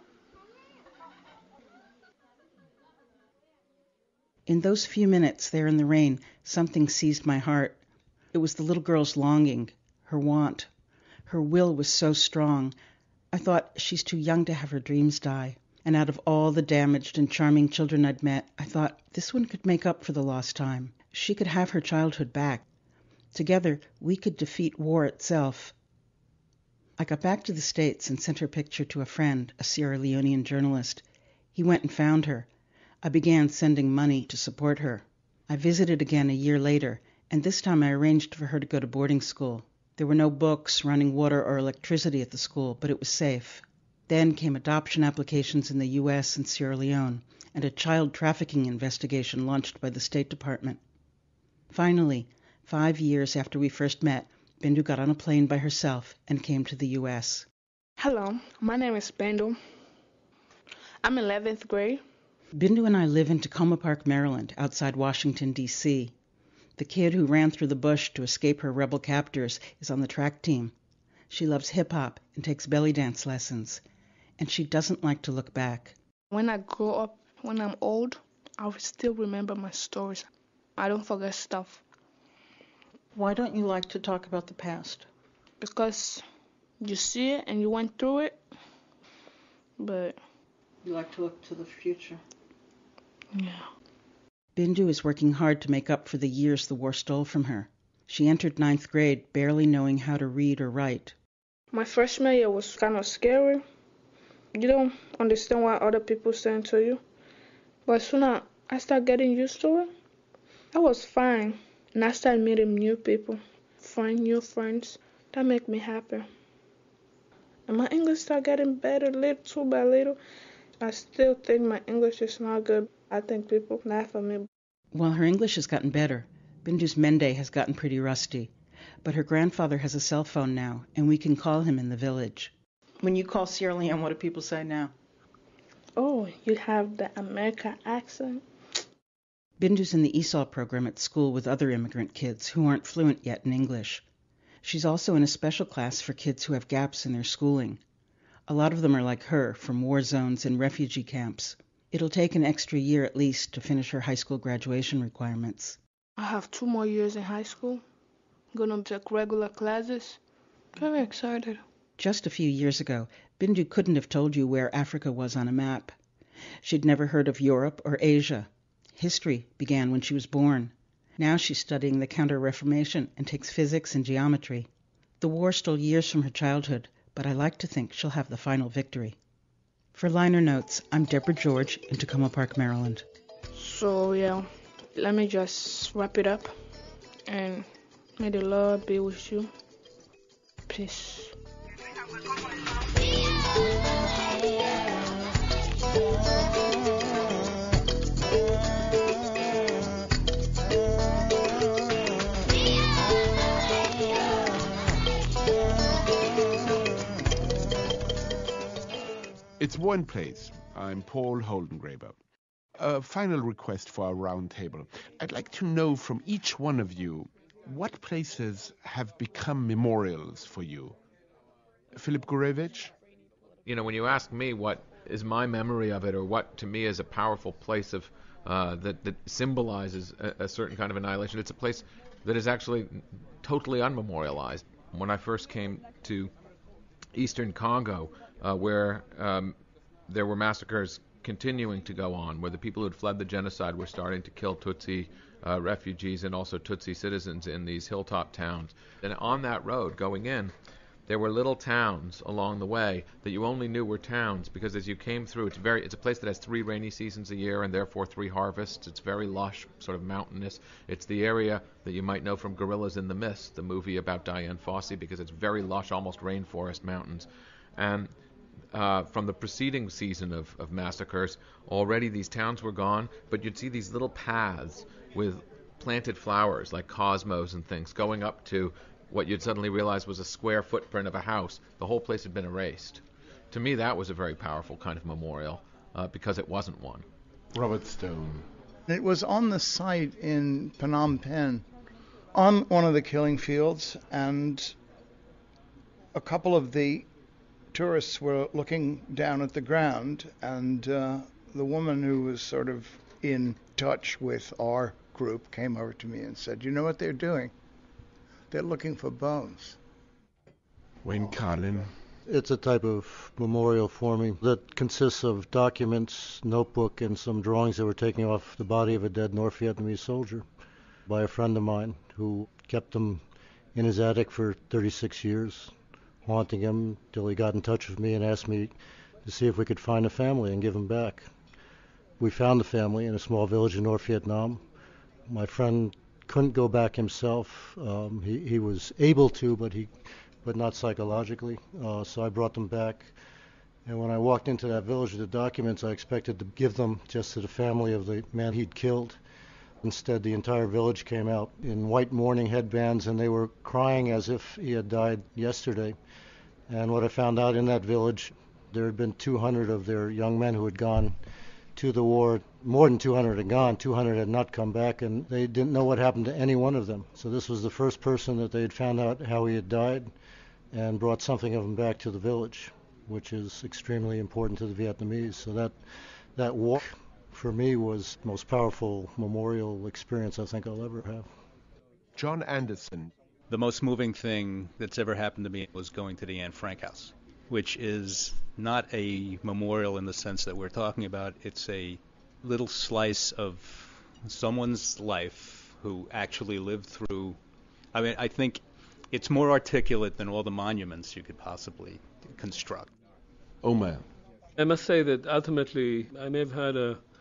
In those few minutes there in the rain, something seized my heart. It was the little girl's longing, her want. Her will was so strong. I thought, she's too young to have her dreams die. And out of all the damaged and charming children I'd met, I thought, this one could make up for the lost time. She could have her childhood back. Together, we could defeat war itself. I got back to the States and sent her picture to a friend, a Sierra Leonean journalist. He went and found her. I began sending money to support her. I visited again a year later, and this time I arranged for her to go to boarding school. There were no books, running water, or electricity at the school, but it was safe. Then came adoption applications in the U S and Sierra Leone, and a child trafficking investigation launched by the State Department. Finally, five years after we first met, Bindu got on a plane by herself and came to the U S. Hello, my name is Bindu. I'm in eleventh grade. Bindu and I live in Tacoma Park, Maryland, outside Washington, D C The kid who ran through the bush to escape her rebel captors is on the track team. She loves hip-hop and takes belly dance lessons, and she doesn't like to look back. When I grow up, when I'm old, I will still remember my stories. I don't forget stuff. Why don't you like to talk about the past? Because you see it and you went through it, but... You like to look to the future. Yeah. Bindu is working hard to make up for the years the war stole from her. She entered ninth grade barely knowing how to read or write. My freshman year was kind of scary. You don't understand what other people saying to you. But soon I, I started getting used to it. I was fine, and I started meeting new people. friends, new friends. That make me happy. And my English start getting better little by little. I still think my English is not good. I think people laugh at me. While her English has gotten better, Bindu's Mende has gotten pretty rusty. But her grandfather has a cell phone now, and we can call him in the village. When you call Sierra Leone, what do people say now? Oh, you have the American accent. Bindu's in the E S O L program at school with other immigrant kids who aren't fluent yet in English. She's also in a special class for kids who have gaps in their schooling. A lot of them are like her, from war zones and refugee camps. It'll take an extra year at least to finish her high school graduation requirements. I have two more years in high school. Gonna take regular classes. Very excited. Just a few years ago, Bindu couldn't have told you where Africa was on a map. She'd never heard of Europe or Asia. History began when she was born. Now she's studying the Counter-Reformation and takes physics and geometry. The war stole years from her childhood, but I like to think she'll have the final victory. For Liner Notes, I'm Deborah George in Tacoma Park, Maryland. So, yeah, let me just wrap it up. And may the Lord be with you. Peace. It's One Place. I'm Paul Holdengraber. A final request for our roundtable. I'd like to know from each one of you what places have become memorials for you. Phillip Gourevitch? You know, when you ask me what is my memory of it, or what to me is a powerful place of uh, that, that symbolizes a, a certain kind of annihilation, it's a place that is actually totally unmemorialized. When I first came to Eastern Congo, uh, where um, there were massacres continuing to go on, where the people who had fled the genocide were starting to kill Tutsi uh, refugees and also Tutsi citizens in these hilltop towns. And on that road going in, there were little towns along the way that you only knew were towns because as you came through, it's very it's a place that has three rainy seasons a year and therefore three harvests. It's very lush, sort of mountainous. It's the area that you might know from Gorillas in the Mist, the movie about Diane Fossey, because it's very lush, almost rainforest mountains. And uh, from the preceding season of, of massacres, already these towns were gone, but you'd see these little paths with planted flowers like cosmos and things going up to what you'd suddenly realize was a square footprint of a house. The whole place had been erased. To me, that was a very powerful kind of memorial uh, because it wasn't one. Robert Stone. It was on the site in Phnom Penh, on one of the killing fields, and a couple of the tourists were looking down at the ground, and uh, the woman who was sort of in touch with our group came over to me and said, "You know what they're doing? They're looking for bones." Wayne Karlin. It's a type of memorial for me that consists of documents, notebook, and some drawings that were taken off the body of a dead North Vietnamese soldier by a friend of mine who kept them in his attic for thirty-six years, haunting him till he got in touch with me and asked me to see if we could find a family and give him back. We found the family in a small village in North Vietnam. My friend couldn't go back himself. Um, he, he was able to, but he, but not psychologically. Uh, so I brought them back. And when I walked into that village with the documents, I expected to give them just to the family of the man he'd killed. Instead, the entire village came out in white mourning headbands, and they were crying as if he had died yesterday. And what I found out in that village, there had been two hundred of their young men who had gone to the war. More than two hundred had gone, two hundred had not come back, and they didn't know what happened to any one of them. So this was the first person that they had found out how he had died and brought something of him back to the village, which is extremely important to the Vietnamese. So that that walk for me was the most powerful memorial experience I think I'll ever have. John Anderson. The most moving thing that's ever happened to me was going to the Anne Frank house, which is not a memorial in the sense that we're talking about. It's a little slice of someone's life who actually lived through. I mean, I think it's more articulate than all the monuments you could possibly construct. Omar. I must say that ultimately I may have had a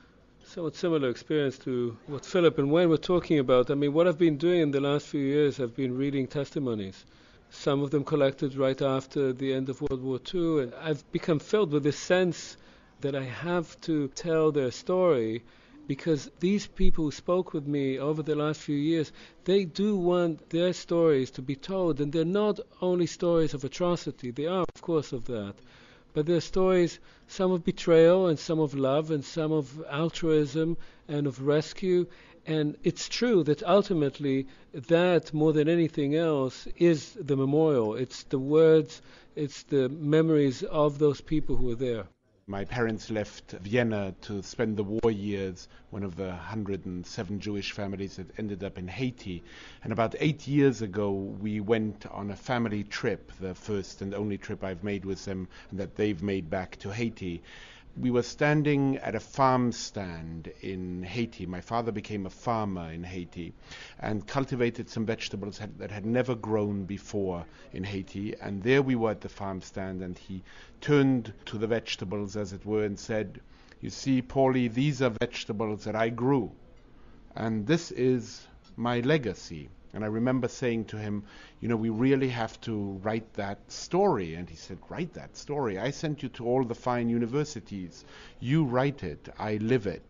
somewhat similar experience to what Phillip and Wayne were talking about. I mean, what I've been doing in the last few years, I've been reading testimonies, some of them collected right after the end of World War Two, and I've become filled with this sense that I have to tell their story, because these people who spoke with me over the last few years, they do want their stories to be told, and they're not only stories of atrocity, they are, of course, of that, but they're stories, some of betrayal, and some of love, and some of altruism, and of rescue. And it's true that ultimately that, more than anything else, is the memorial. It's the words, it's the memories of those people who were there. My parents left Vienna to spend the war years, one of the one hundred seven Jewish families that ended up in Haiti. And about eight years ago, we went on a family trip, the first and only trip I've made with them, and that they've made back to Haiti. We were standing at a farm stand in Haiti. My father became a farmer in Haiti and cultivated some vegetables had, that had never grown before in Haiti. And there we were at the farm stand, and he turned to the vegetables, as it were, and said, "You see, Paulie, these are vegetables that I grew, and this is my legacy." And I remember saying to him, you know, we really have to write that story. And he said, "Write that story? I sent you to all the fine universities. You write it. I live it."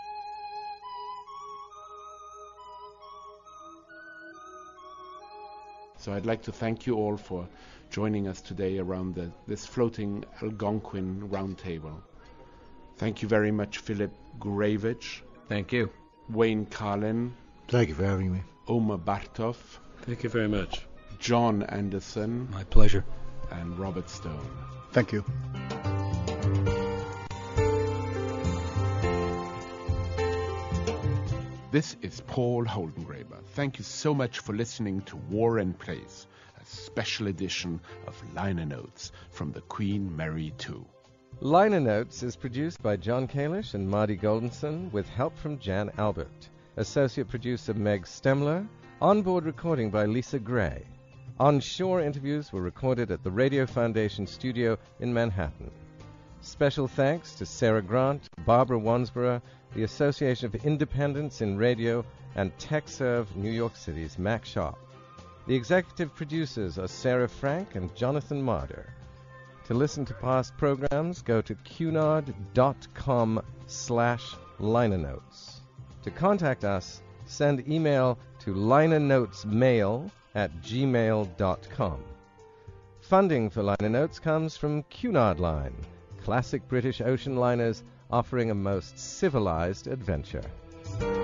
So I'd like to thank you all for joining us today around the, this floating Algonquin Roundtable. Thank you very much, Phillip Gourevitch. Thank you. Wayne Karlin. Thank you for having me. Omar Bartov. Thank you very much. John Anderson. My pleasure. And Robert Stone. Thank you. This is Paul Holdengraber. Thank you so much for listening to War and Place, a special edition of Liner Notes from the Queen Mary two. Liner Notes is produced by John Kalish and Marty Goldenson with help from Jan Albert. Associate producer Meg Stemler. Onboard recording by Lisa Gray. On-shore interviews were recorded at the Radio Foundation studio in Manhattan. Special thanks to Sarah Grant, Barbara Wansborough, the Association of Independents in Radio, and TechServe New York City's Mac Sharp. The executive producers are Sarah Frank and Jonathan Marder. To listen to past programs, go to cunard.com slash liner notes. To contact us, send email to linernotesmail at gmail dot com. Funding for Liner Notes comes from Cunard Line, classic British ocean liners offering a most civilized adventure.